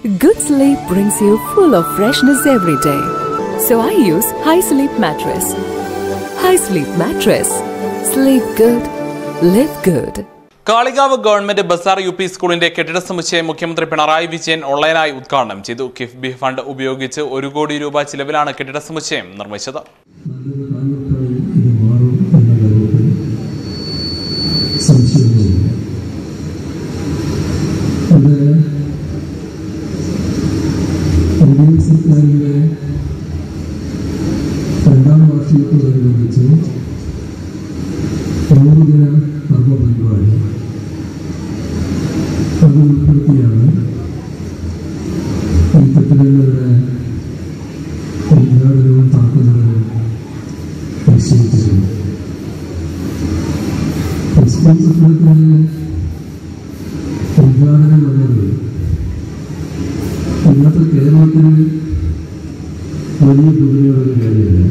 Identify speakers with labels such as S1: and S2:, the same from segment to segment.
S1: Good sleep brings you full of freshness every day. So I use High Sleep Mattress. High Sleep Mattress. Sleep good. Live good.
S2: Kalikavu government Bazar UP സ്കൂളിന്റെ കെട്ടിട സമുച്ചയം മുഖ്യമന്ത്രി പിണറായി വിജയൻ ഓൺലൈനായി ഉദ്ഘാടനം ചെയ്തു. KIIFB fund ഉപയോഗിച്ച് 1 കോടി രൂപ ചിലവിലാണ് കെട്ടിട സമുച്ചയം നിർമ്മിച്ചത്.
S3: ഉൾപ്പെടുത്തിയാണ് ഈ കെട്ടിടങ്ങളുടെ ഉദ്ഘാടനവും താക്കോലും നിശ്ചയിച്ചിട്ടുണ്ട്. സ്കൂൾ കെട്ടിടത്തിന്റെ ഉദ്ഘാടനം എന്നത് ഇന്നത്തെ കേരളത്തിൽ വലിയ പുതുമയുള്ള കാര്യമല്ല.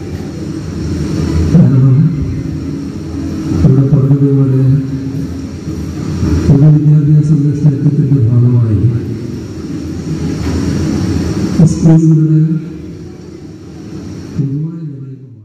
S3: കാരണം ഇവിടെ പറഞ്ഞതുപോലെ പൊതുവിദ്യാഭ്യാസ സംരക്ഷണത്തിന്റെ ഭാഗമായി സ്കൂളുകളുടെ പൊതുവായ നിലയിലുമാണ്.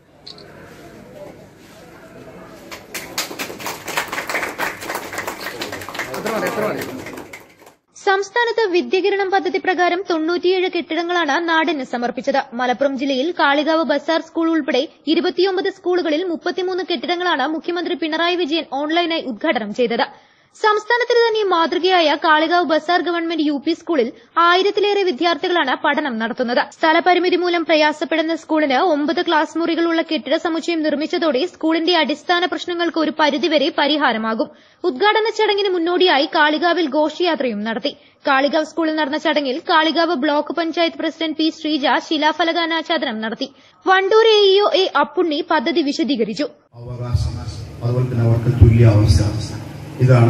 S4: സംസ്ഥാനത്ത് വിദ്യാകിരണം പദ്ധതി പ്രകാരം 97 കെട്ടിടങ്ങളാണ് നാടിന് സമർപ്പിച്ചത്. മലപ്പുറം ജില്ലയിൽ കാളികാവ് ബസാർ സ്കൂൾ ഉൾപ്പെടെ 29 സ്കൂളുകളിൽ 33 കെട്ടിടങ്ങളാണ് മുഖ്യമന്ത്രി പിണറായി വിജയൻ ഓൺലൈനായി ഉദ്ഘാടനം ചെയ്തത്. സംസ്ഥാനത്തിന് തന്നെ മാതൃകയായ കാളികാവ് ബസാർ ഗവൺമെന്റ് UP സ്കൂളിൽ 1000-ലേറെ വിദ്യാർത്ഥികളാണ് പഠനം നടത്തുന്നത്. സ്ഥലപരിമിതി മൂലം പ്രയാസപ്പെടുന്ന സ്കൂളിന് 9 ക്ലാസ് മുറികളുള്ള കെട്ടിട സമുച്ചയം നിർമ്മിച്ചതോടെ സ്കൂളിന്റെ അടിസ്ഥാന പ്രശ്നങ്ങൾക്ക് ഒരു പരിധിവരെ പരിഹാരമാകും. ഉദ്ഘാടന ചടങ്ങിന് മുന്നോടിയായി കാളികാവിൽ ഘോഷയാത്രയും നടത്തി. കാളികാവ് സ്കൂളിൽ നടന്ന ചടങ്ങിൽ Kalikavu block panchayat president P. Sreeja ശിലാഫലകാനാച്ഛാദനം നടത്തി. Wandoor AEO A. അപ്പുണ്ണി പദ്ധതി വിശദീകരിച്ചു.
S5: ഇതാണ്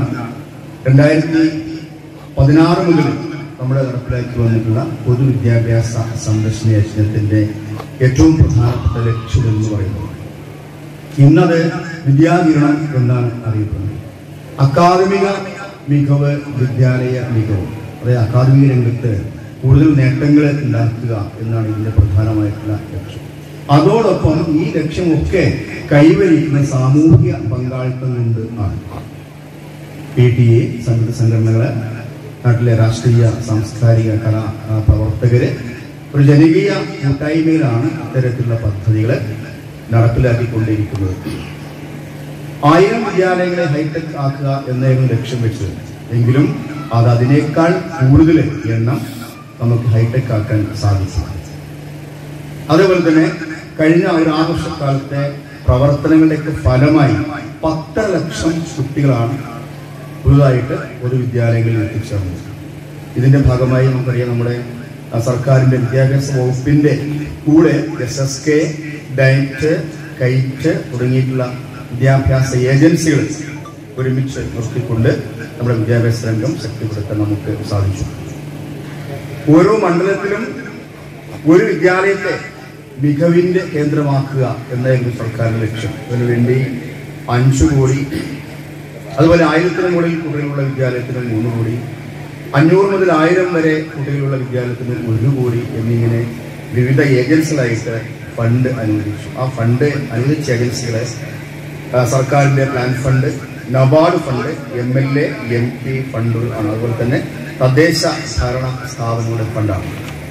S5: 2016 മുതൽ നമ്മുടെ നടപ്പിലാക്കി വന്നിട്ടുള്ള പൊതുവിദ്യാഭ്യാസ സംരക്ഷണ യജ്ഞത്തിന്റെ ഏറ്റവും പ്രധാനപ്പെട്ട ലക്ഷ്യം എന്ന് പറയുന്നത്. ഇന്നത് വിദ്യാകിരണം എന്നാണ് അറിയപ്പെടുന്നത്. അക്കാദമിക മികവ്, വിദ്യാലയ മികവ്, അതായത് അക്കാദമിക രംഗത്ത് കൂടുതൽ നേട്ടങ്ങൾ ഉണ്ടാക്കുക എന്നാണ് ഇതിന്റെ പ്രധാനമായിട്ടുള്ള ലക്ഷ്യം. അതോടൊപ്പം ഈ ലക്ഷ്യമൊക്കെ കൈവരിക്കുന്ന സാമൂഹിക പങ്കാളിത്തം കൊണ്ട് ആണ്. PTA സംഘടനകള്, നാട്ടിലെ രാഷ്ട്രീയ സാംസ്കാരിക കലാ പ്രവർത്തകര് ഒരു ജനകീയ കൂട്ടായ്മയിലാണ് ഇത്തരത്തിലുള്ള പദ്ധതികൾ നടപ്പിലാക്കിക്കൊണ്ടിരിക്കുന്നത്. 1000 വിദ്യാലയങ്ങളെ ഹൈടെക് ആക്കുക എന്നായിരുന്നു ലക്ഷ്യം വെച്ചത്. എങ്കിലും അതിനേക്കാൾ കൂടുതൽ എണ്ണം നമുക്ക് ഹൈടെക് ആക്കാൻ സാധിക്കും. അതേപോലെ തന്നെ കഴിഞ്ഞ ഒരു ആഘോഷക്കാലത്തെ പ്രവർത്തനങ്ങളുടെയൊക്കെ ഫലമായി 10 ലക്ഷം കുട്ടികളാണ് പുതുതായിട്ട് പൊതുവിദ്യാലയങ്ങളിൽ എത്തിച്ചേർന്നത്. ഇതിന്റെ ഭാഗമായി നമുക്കറിയാം, നമ്മുടെ സർക്കാരിന്റെ വിദ്യാഭ്യാസ വകുപ്പിന്റെ കൂടെ SSK, ഡയറ്റ്, കൈറ്റ് തുടങ്ങിയിട്ടുള്ള വിദ്യാഭ്യാസ ഏജൻസികൾ ഒരുമിച്ച് നിർത്തിക്കൊണ്ട് നമ്മുടെ വിദ്യാഭ്യാസ രംഗം ശക്തിപ്പെടുത്താൻ നമുക്ക് സാധിച്ചു. ഓരോ മണ്ഡലത്തിലും ഒരു വിദ്യാലയത്തെ മികവിന്റെ കേന്ദ്രമാക്കുക എന്നായിരുന്നു സർക്കാരിന്റെ ലക്ഷ്യം. അതിനുവേണ്ടി 5 കോടി, അതുപോലെ 1000-ന് മുകളിൽ കുട്ടികളുള്ള വിദ്യാലയത്തിന് 3 കോടി, 500 മുതൽ 1000 വരെ കുട്ടികളുള്ള വിദ്യാലയത്തിന് 1 കോടി എന്നിങ്ങനെ വിവിധ ഏജൻസികളായിട്ട് ഫണ്ട് അനുവദിച്ചു. ആ ഫണ്ട് അനുവദിച്ച ഏജൻസികളെ സർക്കാരിന്റെ plan fund, NABARD fund, MLA MP ഫണ്ടുകൾ ആണ്. അതുപോലെ തന്നെ തദ്ദേശ ഭരണ സ്ഥാപനങ്ങളുടെ ഫണ്ടാണ്.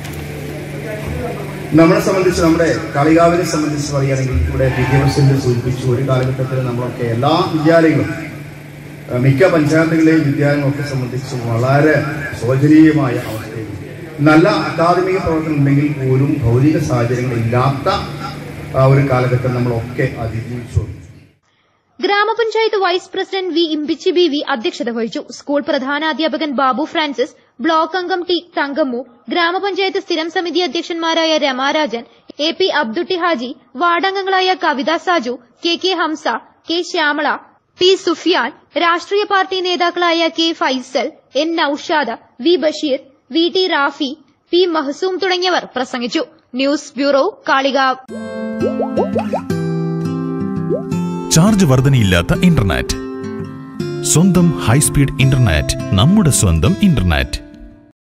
S5: നമ്മളെ സംബന്ധിച്ച്, നമ്മുടെ കാളികാവിനെ സംബന്ധിച്ച് പറയുകയാണെങ്കിൽ, ഇവിടെ വിദ്യാഭ്യാസത്തിൽ സൂചിപ്പിച്ചു, ഒരു കാലഘട്ടത്തിൽ നമ്മളൊക്കെ എല്ലാ വിദ്യാലയങ്ങളും, മിക്ക പഞ്ചായത്തുകളെയും വിദ്യാലയങ്ങളൊക്കെ സംബന്ധിച്ച് വളരെ ശോചനീയമായ അവസ്ഥയിൽ നല്ല അക്കാദമിക പ്രവർത്തനം ഉണ്ടെങ്കിൽ പോലും ഭൗതിക സാഹചര്യങ്ങൾ ഇല്ലാത്ത ഒരു കാലഘട്ടം നമ്മളൊക്കെ അതിജീവിച്ചു.
S4: Grama panchayat vice president V. Imbichi BV അധ്യക്ഷത വഹിച്ചു. സ്കൂൾ പ്രധാനാധ്യാപകൻ ബാബു ഫ്രാൻസിസ്, ബ്ലോക്ക് അംഗം T. തങ്കമ്മു, ഗ്രാമപഞ്ചായത്ത് സ്ഥിരം സമിതി അധ്യക്ഷന്മാരായ രമാരാജൻ, AP അബ്ദുട്ടി ഹാജി, വാർഡംഗങ്ങളായ കവിത Saju, KK Hamza, K. Shyamala, P. Sufyan, രാഷ്ട്രീയ പാർട്ടി നേതാക്കളായ K. Faisal, N. Naushad, V. Basheer, VT Rafi, P. Mahsoom തുടങ്ങിയവർ പ്രസംഗിച്ചു. News bureau, Kalikavu.
S6: ചാർജ് വർധനയില്ലാത്ത ഇന്റർനെറ്റ്. സ്വന്തം ഹൈസ്പീഡ് ഇന്റർനെറ്റ്, നമ്മുടെ സ്വന്തം ഇന്റർനെറ്റ്.